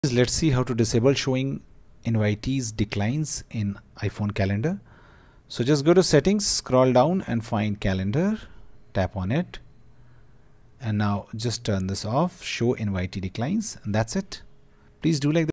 Let's see how to disable showing invitees declines in iPhone calendar. So just go to settings, scroll down and find calendar, tap on it, and now just turn this off, show invitee declines, and that's it. Please do like